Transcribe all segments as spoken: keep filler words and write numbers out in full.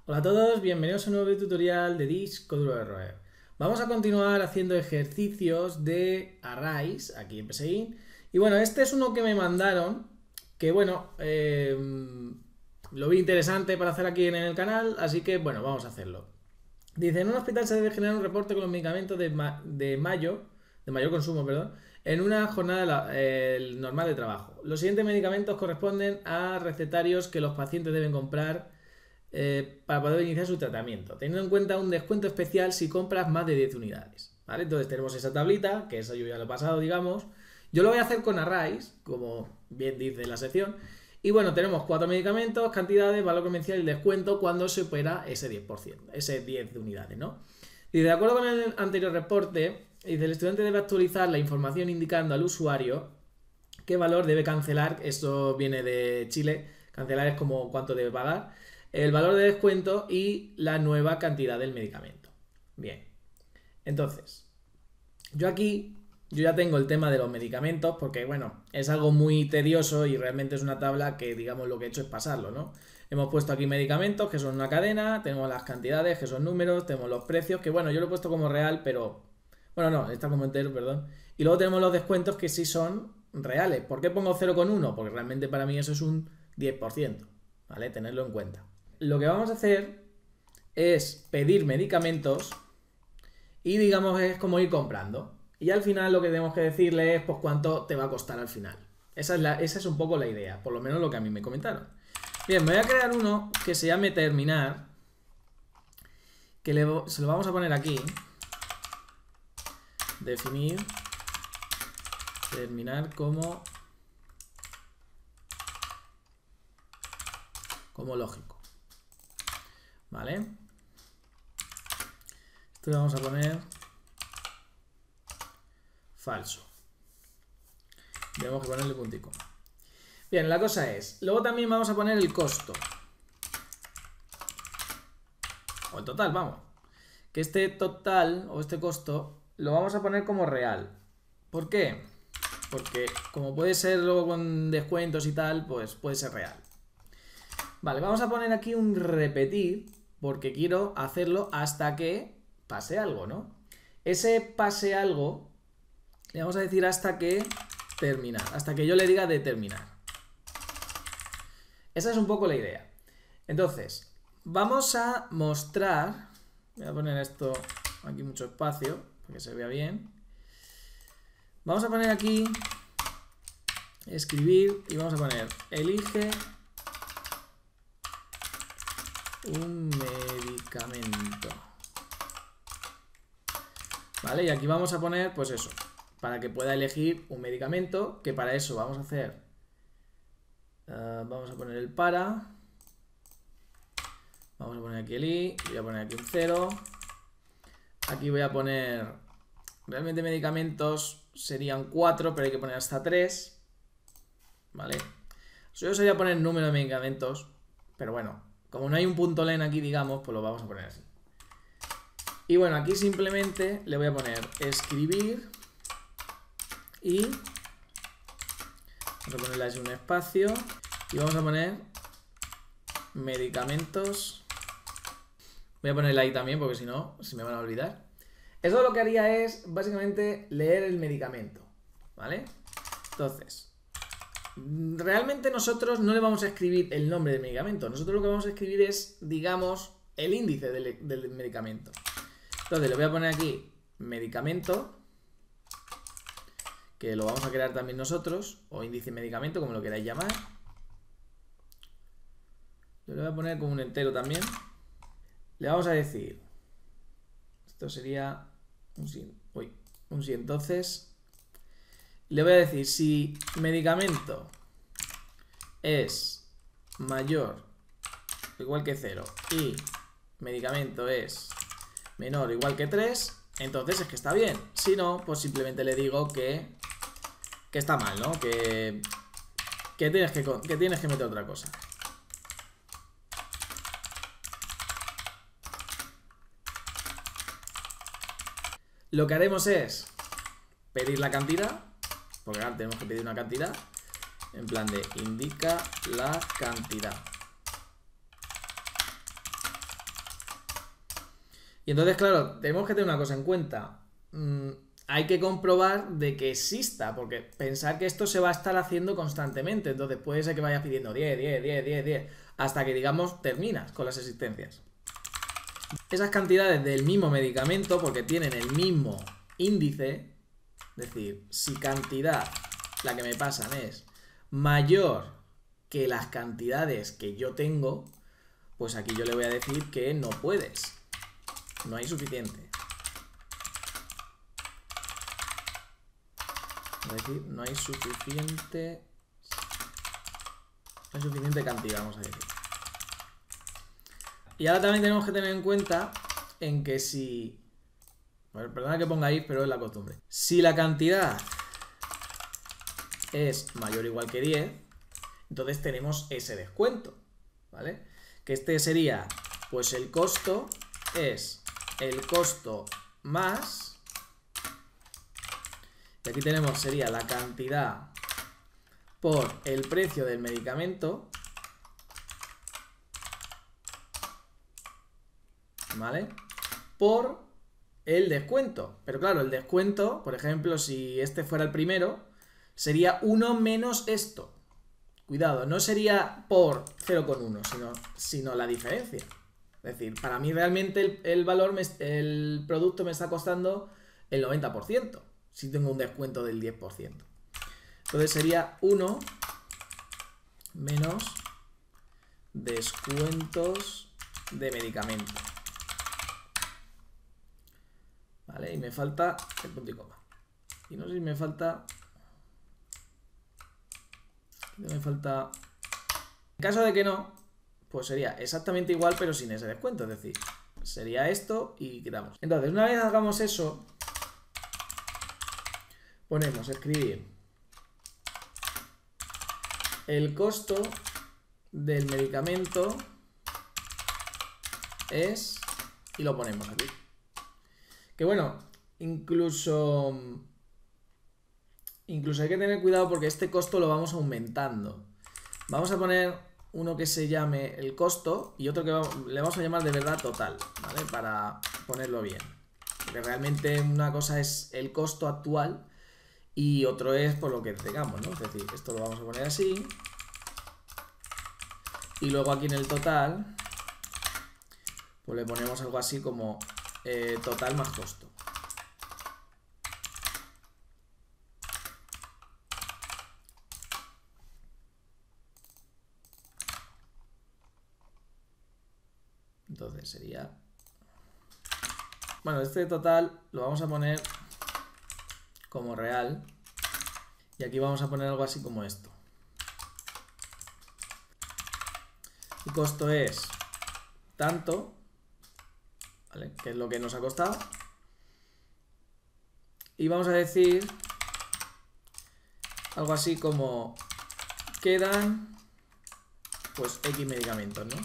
Hola a todos, bienvenidos a un nuevo tutorial de Disco Duro de Roer. Vamos a continuar haciendo ejercicios de Arrays aquí en P S I. Y bueno, este es uno que me mandaron, que bueno, eh, lo vi interesante para hacer aquí en el canal, así que bueno, vamos a hacerlo. Dice, en un hospital se debe generar un reporte con los medicamentos de, ma de mayo, de mayor consumo, perdón, en una jornada eh, normal de trabajo. Los siguientes medicamentos corresponden a recetarios que los pacientes deben comprar eh, para poder iniciar su tratamiento, teniendo en cuenta un descuento especial si compras más de diez unidades, ¿vale? Entonces tenemos esa tablita, que eso yo ya lo he pasado, digamos. Yo lo voy a hacer con Arrays, como bien dice la sección. Y bueno, tenemos cuatro medicamentos, cantidades, valor comercial y descuento cuando se supera ese diez por ciento, ese diez unidades, ¿no? Y de acuerdo con el anterior reporte, dice, el estudiante debe actualizar la información indicando al usuario qué valor debe cancelar. Esto viene de Chile, cancelar es como cuánto debe pagar, el valor de descuento y la nueva cantidad del medicamento. Bien, entonces, yo aquí... Yo ya tengo el tema de los medicamentos porque, bueno, es algo muy tedioso y realmente es una tabla que, digamos, lo que he hecho es pasarlo, ¿no? Hemos puesto aquí medicamentos, que son una cadena, tenemos las cantidades, que son números, tenemos los precios, que, bueno, yo lo he puesto como real, pero... Bueno, no, está como entero, perdón. Y luego tenemos los descuentos que sí son reales. ¿Por qué pongo cero coma uno? Porque realmente para mí eso es un diez por ciento, ¿vale? Tenerlo en cuenta. Lo que vamos a hacer es pedir medicamentos y, digamos, es como ir comprando. Y al final lo que tenemos que decirle es pues cuánto te va a costar al final. Esa es, la, esa es un poco la idea, por lo menos lo que a mí me comentaron. Bien, me voy a crear uno que se llame terminar, que le, se lo vamos a poner aquí. Definir terminar como, como lógico. ¿Vale? Esto le vamos a poner... falso. Tenemos que ponerle puntico. Bien, la cosa es, luego también vamos a poner el costo. O el total, vamos. Que este total, o este costo, lo vamos a poner como real. ¿Por qué? Porque como puede ser luego con descuentos y tal, pues puede ser real. Vale, vamos a poner aquí un repetir, porque quiero hacerlo hasta que pase algo, ¿no? Ese pase algo... Le vamos a decir hasta que terminar, hasta que yo le diga de terminar. Esa es un poco la idea. Entonces, vamos a mostrar, voy a poner esto aquí mucho espacio, para que se vea bien. Vamos a poner aquí, escribir, y vamos a poner, elige un medicamento. ¿Vale? Y aquí vamos a poner, pues eso, para que pueda elegir un medicamento, que para eso vamos a hacer, uh, vamos a poner el para, vamos a poner aquí el i, voy a poner aquí un cero, aquí voy a poner, realmente medicamentos serían cuatro, pero hay que poner hasta tres, ¿vale? Yo sería poner número de medicamentos, pero bueno, como no hay un punto len aquí, digamos, pues lo vamos a poner así. Y bueno, aquí simplemente le voy a poner escribir y vamos a ponerle así un espacio y vamos a poner medicamentos. Voy a ponerle ahí también porque si no se me van a olvidar. Eso lo que haría es básicamente leer el medicamento, ¿vale? Entonces, realmente nosotros no le vamos a escribir el nombre del medicamento. Nosotros lo que vamos a escribir es, digamos, el índice del, del medicamento. Entonces le voy a poner aquí medicamento, que lo vamos a crear también nosotros, o índice medicamento, como lo queráis llamar. Yo le voy a poner como un entero también. Le vamos a decir, esto sería un sí, uy, un sí, entonces le voy a decir si medicamento es mayor o igual que cero y medicamento es menor o igual que tres, entonces es que está bien. Si no, pues simplemente le digo que, que está mal, ¿no? Que, que, tienes que, que tienes que meter otra cosa. Lo que haremos es pedir la cantidad, porque ahora tenemos que pedir una cantidad, en plan de indica la cantidad. Y entonces, claro, tenemos que tener una cosa en cuenta. Mm, hay que comprobar de que exista, porque pensar que esto se va a estar haciendo constantemente. Entonces puede ser que vayas pidiendo diez, diez, diez, diez, diez, hasta que, digamos, terminas con las existencias. Esas cantidades del mismo medicamento, porque tienen el mismo índice, es decir, si cantidad, la que me pasan, es mayor que las cantidades que yo tengo, pues aquí yo le voy a decir que no puedes. No hay suficiente. Es decir, no hay suficiente... No hay suficiente cantidad, vamos a decir. Y ahora también tenemos que tener en cuenta en que si... Bueno, perdona que ponga ahí, pero es la costumbre. Si la cantidad es mayor o igual que diez, entonces tenemos ese descuento, ¿vale? Que este sería, pues el costo es el costo más... Y aquí tenemos, sería la cantidad por el precio del medicamento, ¿vale? Por el descuento. Pero claro, el descuento, por ejemplo, si este fuera el primero, sería uno menos esto. Cuidado, no sería por cero coma uno, sino, sino la diferencia. Es decir, para mí realmente el, el valor, me, el producto me está costando el noventa por ciento. Si tengo un descuento del diez por ciento. Entonces sería uno menos descuentos de medicamento. Vale, y me falta el punto y coma. Y no sé si me falta... Me falta... En caso de que no, pues sería exactamente igual pero sin ese descuento. Es decir, sería esto y quitamos. Entonces, una vez hagamos eso, ponemos escribir el costo del medicamento es... Y lo ponemos aquí. Que bueno, incluso... Incluso hay que tener cuidado porque este costo lo vamos aumentando. Vamos a poner uno que se llame el costo y otro que vamos, le vamos a llamar de verdad total, ¿vale? Para ponerlo bien. Porque realmente una cosa es el costo actual y otro es por lo que tengamos, ¿no? Es decir, esto lo vamos a poner así. Y luego aquí en el total, pues le ponemos algo así como eh, total más costo. Entonces sería... Bueno, este total lo vamos a poner como real. Y aquí vamos a poner algo así como esto. El costo es tanto, ¿vale? Que es lo que nos ha costado. Y vamos a decir algo así como quedan pues X medicamentos, ¿no?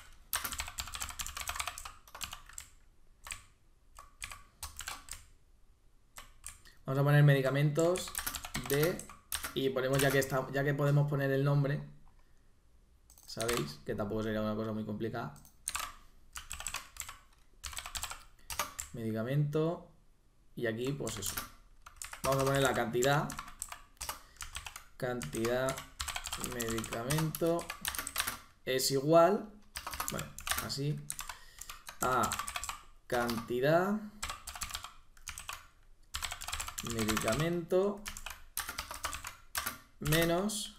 Vamos a poner medicamentos de... Y ponemos ya que, está, ya que podemos poner el nombre. ¿Sabéis? Que tampoco sería una cosa muy complicada. Medicamento. Y aquí, pues eso. Vamos a poner la cantidad. Cantidad medicamento es igual, bueno, así, a cantidad medicamento menos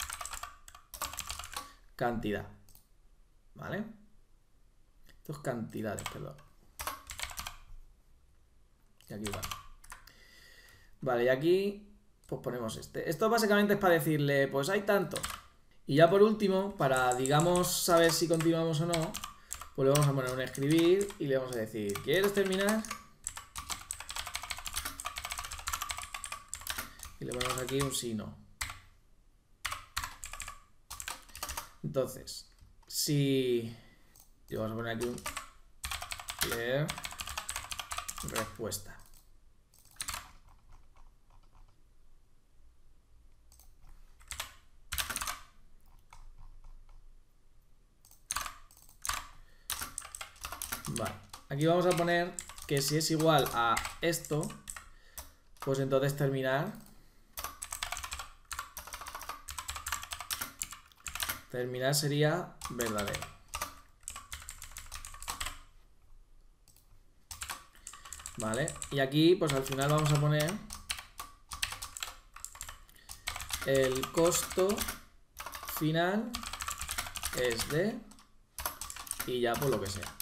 cantidad, ¿vale? Esto es cantidades, perdón. Y aquí va. Vale, y aquí pues ponemos este. Esto básicamente es para decirle, pues hay tanto. Y ya por último, para, digamos, saber si continuamos o no, pues le vamos a poner un escribir y le vamos a decir, ¿quieres terminar? Y le ponemos aquí un sí, no. Entonces, si... Y vamos a poner aquí un leer respuesta. Vale. aquí vamos a poner que si es igual a esto, pues entonces terminar. Terminar sería verdadero. Vale, y aquí pues al final vamos a poner el costo final es de, y ya por lo que sea.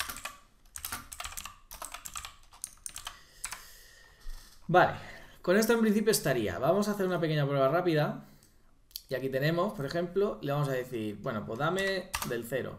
Vale, con esto en principio estaría. Vamos a hacer una pequeña prueba rápida. Y aquí tenemos, por ejemplo, le vamos a decir, bueno, pues dame del cero.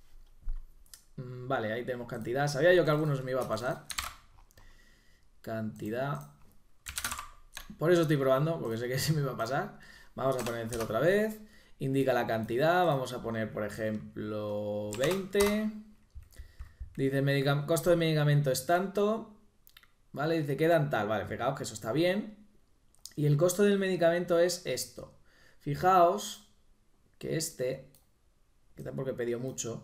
Vale, ahí tenemos cantidad. Sabía yo que algunos se me iba a pasar. Cantidad. Por eso estoy probando, porque sé que se me iba a pasar. Vamos a poner cero otra vez. Indica la cantidad. Vamos a poner, por ejemplo, veinte. Dice, costo de medicamento es tanto. Vale, dice, quedan tal. Vale, fijaos que eso está bien. Y el costo del medicamento es esto. Fijaos que este, quizá porque he pedido mucho,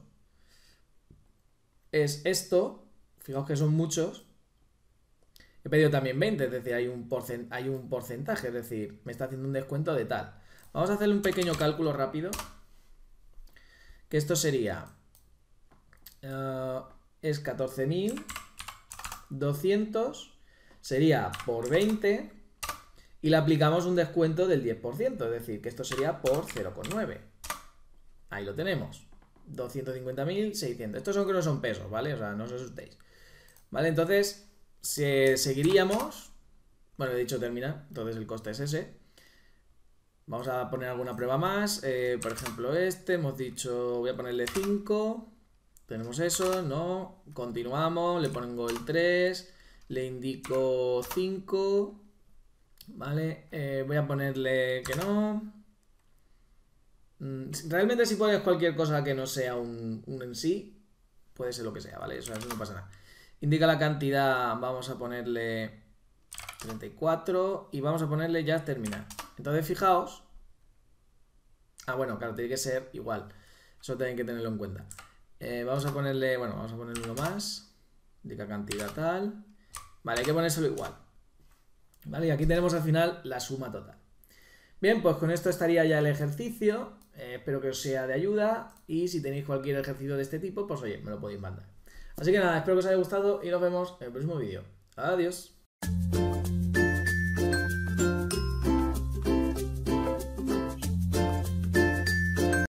es esto. Fijaos que son muchos. He pedido también veinte, es decir, hay un, porcent hay un porcentaje, es decir, me está haciendo un descuento de tal. Vamos a hacerle un pequeño cálculo rápido. Que esto sería, uh, es catorce mil doscientos, sería por veinte, y le aplicamos un descuento del diez por ciento, es decir, que esto sería por cero coma nueve. Ahí lo tenemos, doscientos cincuenta mil seiscientos. Estos son que no son pesos, ¿vale? O sea, no os asustéis. ¿Vale? Entonces, si seguiríamos, bueno, he dicho terminar, entonces el coste es ese. Vamos a poner alguna prueba más, eh, por ejemplo este, hemos dicho, voy a ponerle cinco, tenemos eso, no, continuamos, le pongo el tres, le indico cinco, vale, eh, voy a ponerle que no. Realmente si pones cualquier cosa que no sea un, un en sí, puede ser lo que sea, ¿vale? Eso, eso no pasa nada. Indica la cantidad, vamos a ponerle treinta y cuatro y vamos a ponerle ya terminar. Entonces fijaos. Ah, bueno, claro, tiene que ser igual. Eso tienen que tenerlo en cuenta. Eh, vamos a ponerle, bueno, vamos a ponerle uno más. Indica cantidad tal. Vale, hay que ponérselo igual. Vale, y aquí tenemos al final la suma total. Bien, pues con esto estaría ya el ejercicio. Eh, espero que os sea de ayuda. Y si tenéis cualquier ejercicio de este tipo, pues oye, me lo podéis mandar. Así que nada, espero que os haya gustado y nos vemos en el próximo vídeo. Adiós.